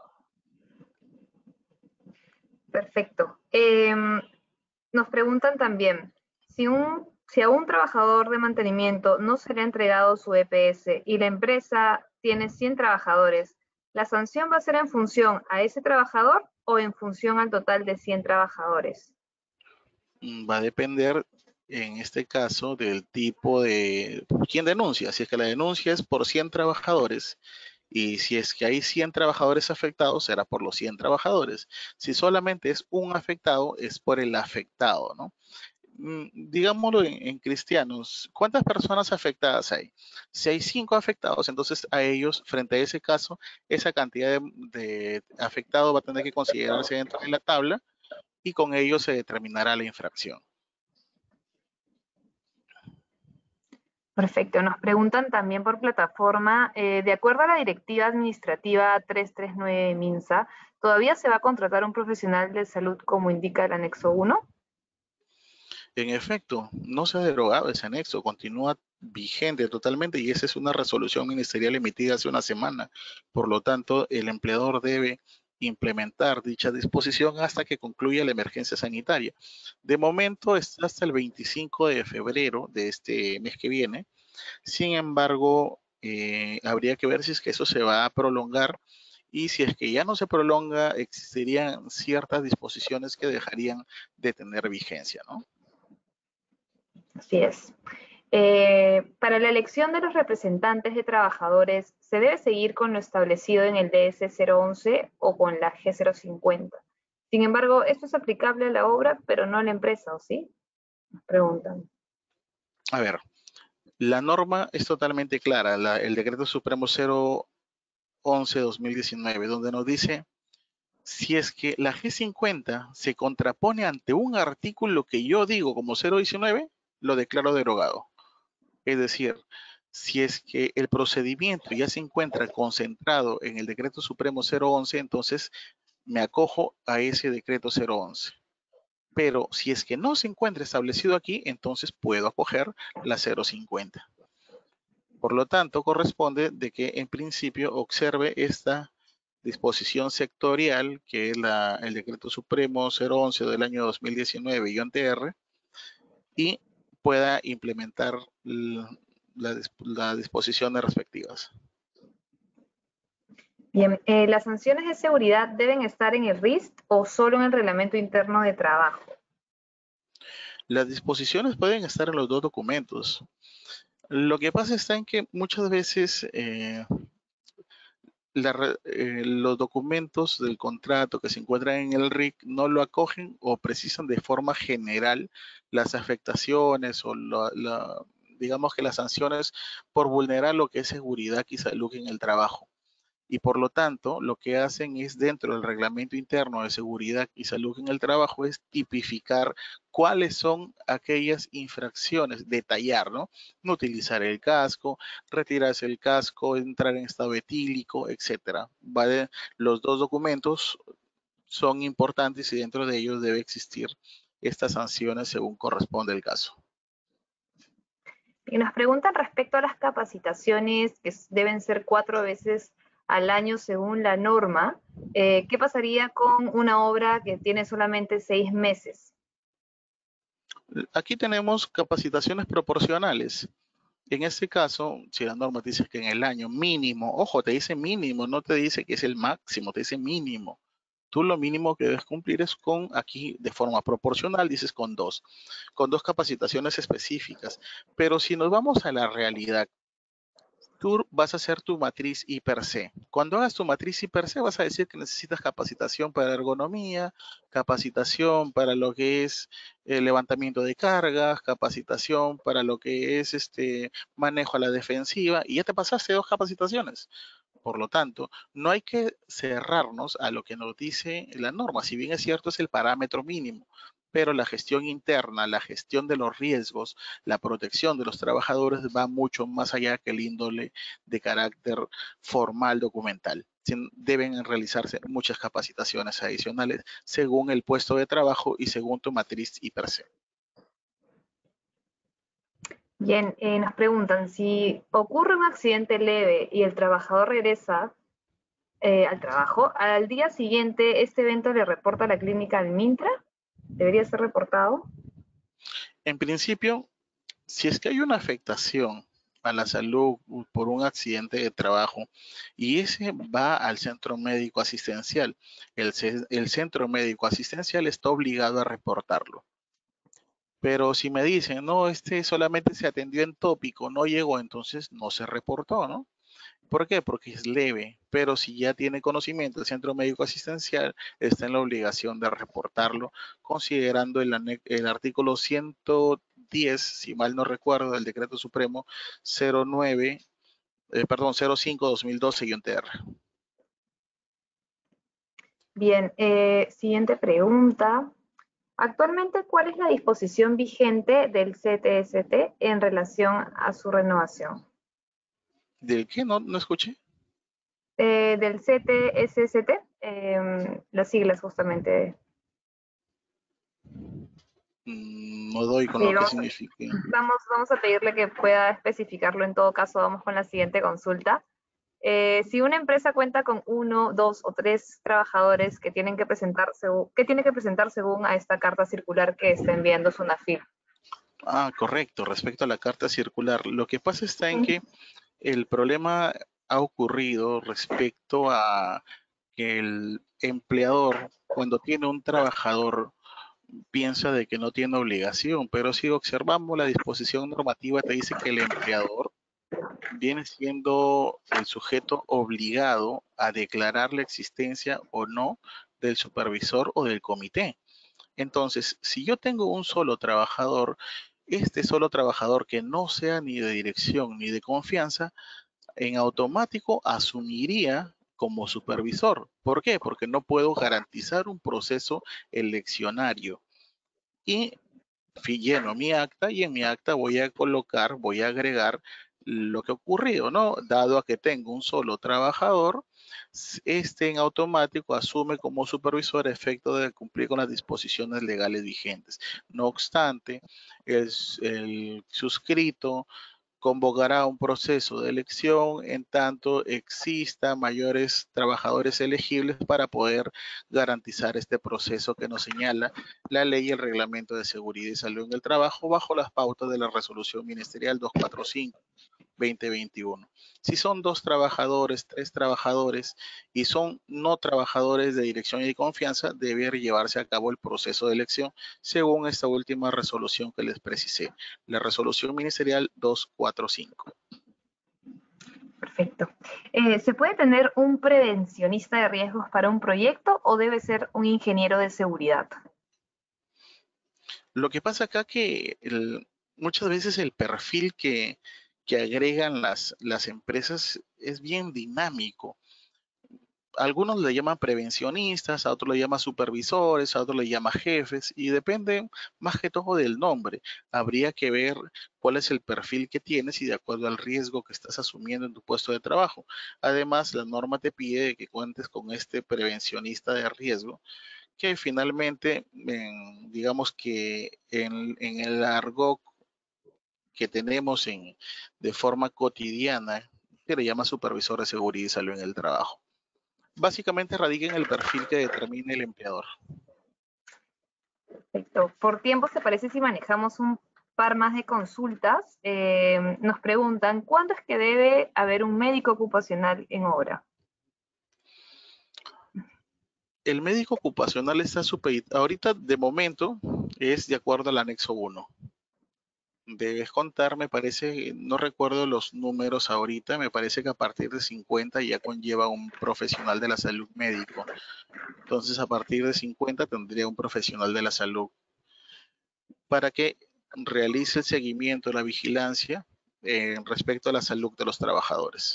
Perfecto. Nos preguntan también, si a un trabajador de mantenimiento no se le ha entregado su EPS y la empresa tiene 100 trabajadores, ¿la sanción va a ser en función a ese trabajador o en función al total de 100 trabajadores?
Va a depender, en este caso, del tipo de quién denuncia. Si es que la denuncia es por 100 trabajadores y si es que hay 100 trabajadores afectados, será por los 100 trabajadores. Si solamente es un afectado, es por el afectado, ¿no? Digámoslo en cristianos, ¿cuántas personas afectadas hay? Si hay 5 afectados, entonces a ellos, frente a ese caso, esa cantidad de afectados va a tener que considerarse dentro de la tabla y con ello se determinará la infracción.
Perfecto. Nos preguntan también por plataforma, de acuerdo a la directiva administrativa 339 MINSA, ¿todavía se va a contratar un profesional de salud como indica el anexo 1?
En efecto, no se ha derogado ese anexo, continúa vigente totalmente y esa es una resolución ministerial emitida hace una semana. Por lo tanto, el empleador debe implementar dicha disposición hasta que concluya la emergencia sanitaria. De momento está hasta el 25 de febrero de este mes que viene. Sin embargo, habría que ver si es que eso se va a prolongar, y si es que ya no se prolonga, existirían ciertas disposiciones que dejarían de tener vigencia, ¿no?
Así es. Para la elección de los representantes de trabajadores, ¿se debe seguir con lo establecido en el DS-011 o con la G-050? Sin embargo, esto es aplicable a la obra, pero no a la empresa, ¿o sí? Nos preguntan.
A ver, la norma es totalmente clara, el Decreto Supremo 011-2019, donde nos dice: si es que la G50 se contrapone ante un artículo que yo digo como 019, lo declaro derogado. Es decir, si es que el procedimiento ya se encuentra concentrado en el Decreto Supremo 011, entonces me acojo a ese Decreto 011. Pero si es que no se encuentra establecido aquí, entonces puedo acoger la 050. Por lo tanto, corresponde de que en principio observe esta disposición sectorial, que es el Decreto Supremo 011 del año 2019-TR, y pueda implementar las disposiciones respectivas.
Bien, ¿las sanciones de seguridad deben estar en el RIST o solo en el reglamento interno de trabajo?
Las disposiciones pueden estar en los dos documentos. Lo que pasa está en que muchas veces los documentos del contrato que se encuentran en el RIC no lo acogen o precisan de forma general las afectaciones o digamos que las sanciones por vulnerar lo que es seguridad y salud en el trabajo. Y por lo tanto, lo que hacen es, dentro del reglamento interno de seguridad y salud en el trabajo, es tipificar cuáles son aquellas infracciones, detallar, ¿no? No utilizar el casco, retirarse el casco, entrar en estado etílico, etcétera. ¿Vale? Los dos documentos son importantes y dentro de ellos debe existir estas sanciones según corresponde el caso.
Y nos preguntan respecto a las capacitaciones, que deben ser 4 veces al año según la norma. ¿Qué pasaría con una obra que tiene solamente 6 meses?
Aquí tenemos capacitaciones proporcionales. En este caso, si la norma dice que en el año mínimo, ojo, te dice mínimo, no te dice que es el máximo, te dice mínimo. Tú lo mínimo que debes cumplir es con, aquí de forma proporcional, dices con dos capacitaciones específicas. Pero si nos vamos a la realidad, tú vas a hacer tu matriz I per C. Cuando hagas tu matriz I per C, vas a decir que necesitas capacitación para ergonomía, capacitación para lo que es el levantamiento de cargas, capacitación para lo que es manejo a la defensiva, y ya te pasaste 2 capacitaciones. Por lo tanto, no hay que cerrarnos a lo que nos dice la norma. Si bien es cierto, es el parámetro mínimo, pero la gestión interna, la gestión de los riesgos, la protección de los trabajadores va mucho más allá que el índole de carácter formal documental. Deben realizarse muchas capacitaciones adicionales según el puesto de trabajo y según tu matriz I per C.
Bien, nos preguntan, si ocurre un accidente leve y el trabajador regresa al trabajo, al día siguiente este evento le reporta a la clínica al Mintra, ¿debería ser reportado?
En principio, si es que hay una afectación a la salud por un accidente de trabajo y ese va al centro médico asistencial, el centro médico asistencial está obligado a reportarlo. Pero si me dicen, no, solamente se atendió en tópico, no llegó, entonces no se reportó, ¿no? ¿Por qué? Porque es leve, pero si ya tiene conocimiento el centro médico asistencial, está en la obligación de reportarlo, considerando el artículo 110, si mal no recuerdo, del Decreto Supremo 05-2012-TR.
Bien, siguiente pregunta. Actualmente, ¿cuál es la disposición vigente del CTST en relación a su renovación?
¿Del qué? No escuché.
Del CTST, las siglas justamente.
No doy con
Sí,
lo que significa.
vamos a pedirle que pueda especificarlo. En todo caso, vamos con la siguiente consulta. Si una empresa cuenta con 1, 2 o 3 trabajadores que tienen que presentar, ¿qué tiene que presentar según a esta carta circular que está enviando SUNAFIL?
Correcto. Respecto a la carta circular, lo que pasa está en que el problema ha ocurrido respecto a que el empleador, cuando tiene un trabajador, piensa de que no tiene obligación, pero si observamos la disposición normativa, te dice que el empleador viene siendo el sujeto obligado a declarar la existencia o no del supervisor o del comité. Entonces, si yo tengo un solo trabajador, este solo trabajador que no sea ni de dirección ni de confianza, en automático asumiría como supervisor. ¿Por qué? Porque no puedo garantizar un proceso eleccionario. Y lleno mi acta y en mi acta voy a colocar, voy a agregar lo que ha ocurrido, ¿no? Dado a que tengo un solo trabajador, este en automático asume como supervisor a efecto de cumplir con las disposiciones legales vigentes. No obstante, el suscrito convocará un proceso de elección en tanto exista mayores trabajadores elegibles para poder garantizar este proceso que nos señala la ley y el reglamento de seguridad y salud en el trabajo bajo las pautas de la resolución ministerial 245-2021. Si son 2 trabajadores, 3 trabajadores y son no trabajadores de dirección y de confianza, debe llevarse a cabo el proceso de elección según esta última resolución que les precisé, la resolución ministerial 245.
Perfecto. ¿Se puede tener un prevencionista de riesgos para un proyecto o debe ser un ingeniero de seguridad?
Lo que pasa acá que muchas veces el perfil que agregan las empresas es bien dinámico. Algunos le llaman prevencionistas, a otros le llaman supervisores, a otros le llaman jefes y depende más que todo del nombre. Habría que ver cuál es el perfil que tienes y de acuerdo al riesgo que estás asumiendo en tu puesto de trabajo. Además, la norma te pide que cuentes con este prevencionista de riesgo que finalmente, digamos que en el argot que tenemos de forma cotidiana, se le llama supervisor de seguridad y salud en el trabajo. Básicamente radica en el perfil que determine el empleador.
Perfecto. Por tiempo, ¿se parece si manejamos un par más de consultas? Nos preguntan, ¿cuándo es que debe haber un médico ocupacional en obra?
El médico ocupacional está supeditado, ahorita de momento es de acuerdo al anexo 1. Debes contar, me parece, no recuerdo los números ahorita, me parece que a partir de 50 ya conlleva un profesional de la salud médico. Entonces, a partir de 50 tendría un profesional de la salud para que realice el seguimiento, la vigilancia respecto a la salud de los trabajadores.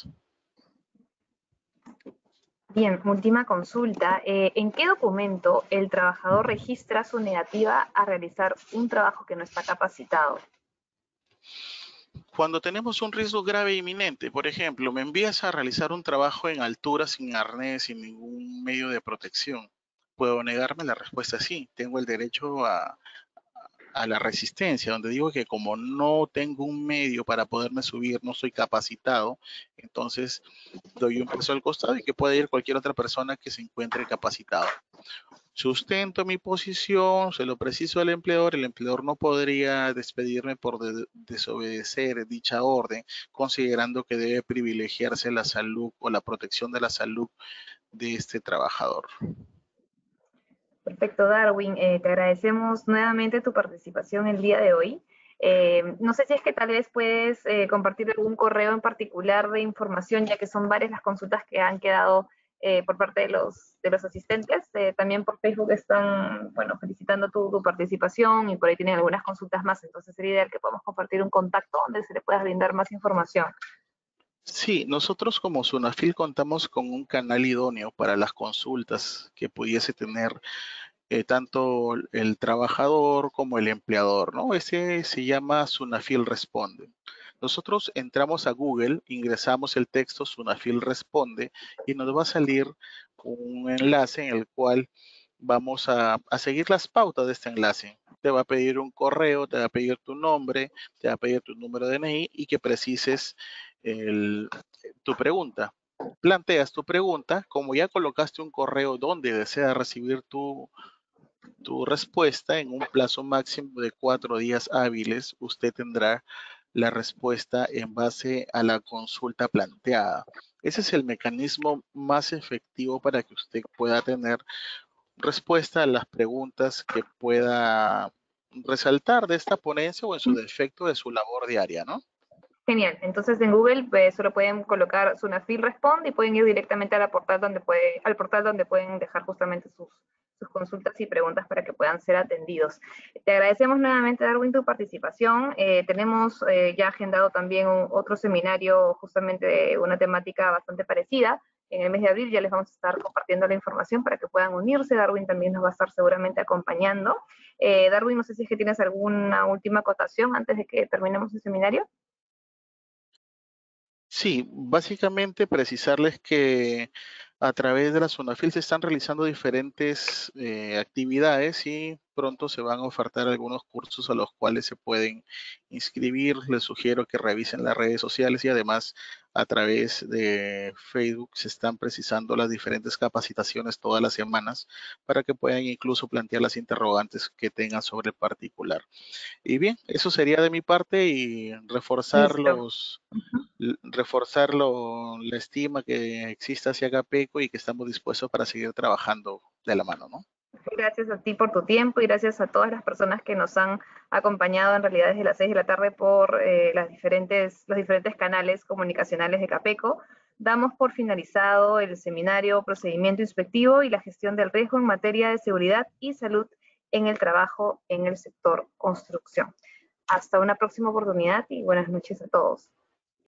Bien, última consulta. ¿En qué documento el trabajador registra su negativa a realizar un trabajo que no está capacitado?
Cuando tenemos un riesgo grave e inminente, por ejemplo, me envías a realizar un trabajo en altura sin arnés, sin ningún medio de protección, ¿puedo negarme? La respuesta es sí, tengo el derecho a la resistencia, donde digo que como no tengo un medio para poderme subir, no soy capacitado, entonces doy un paso al costado y que pueda ir cualquier otra persona que se encuentre capacitado. Sustento mi posición, se lo preciso al empleador, el empleador no podría despedirme por desobedecer dicha orden, considerando que debe privilegiarse la salud o la protección de la salud de este trabajador.
Perfecto, Darwin. Te agradecemos nuevamente tu participación el día de hoy. No sé si es que tal vez puedes compartir algún correo en particular de información, ya que son varias las consultas que han quedado por parte de los asistentes. También por Facebook están, bueno, felicitando tu participación y por ahí tienen algunas consultas más. Entonces sería ideal que podamos compartir un contacto donde se le pueda brindar más información.
Sí, nosotros como Sunafil contamos con un canal idóneo para las consultas que pudiese tener tanto el trabajador como el empleador, ¿no? Ese se llama Sunafil Responde. Nosotros entramos a Google, ingresamos el texto Sunafil Responde y nos va a salir un enlace en el cual vamos a seguir las pautas de este enlace. Te va a pedir un correo, te va a pedir tu nombre, te va a pedir tu número de DNI y que precises tu pregunta. planteas tu pregunta, como ya colocaste un correo donde deseas recibir tu respuesta en un plazo máximo de 4 días hábiles, usted tendrá la respuesta en base a la consulta planteada. Ese es el mecanismo más efectivo para que usted pueda tener respuesta a las preguntas que pueda resaltar de esta ponencia o en su defecto de su labor diaria, ¿no?
Genial. Entonces en Google solo pueden colocar Sunafil Respond y pueden ir directamente al portal donde pueden dejar justamente sus consultas y preguntas para que puedan ser atendidos. Te agradecemos nuevamente, Darwin, tu participación. Tenemos ya agendado también otro seminario justamente de una temática bastante parecida. En el mes de abril ya les vamos a estar compartiendo la información para que puedan unirse. Darwin también nos va a estar seguramente acompañando. Darwin, no sé si es que tienes alguna última acotación antes de que terminemos el seminario.
Sí, básicamente precisarles que a través de la Sunafil se están realizando diferentes actividades y pronto se van a ofertar algunos cursos a los cuales se pueden inscribir. Les sugiero que revisen las redes sociales y además a través de Facebook se están precisando las diferentes capacitaciones todas las semanas para que puedan incluso plantear las interrogantes que tengan sobre el particular. Y bien, eso sería de mi parte y
Listo.
la estima que existe hacia Gapeco y que estamos dispuestos para seguir trabajando de la mano, ¿no?
Gracias a ti por tu tiempo y gracias a todas las personas que nos han acompañado en realidad desde las 6 de la tarde por los diferentes canales comunicacionales de Capeco. Damos por finalizado el seminario Procedimiento Inspectivo y la Gestión del Riesgo en materia de seguridad y salud en el trabajo en el sector construcción. Hasta una próxima oportunidad y buenas noches a todos.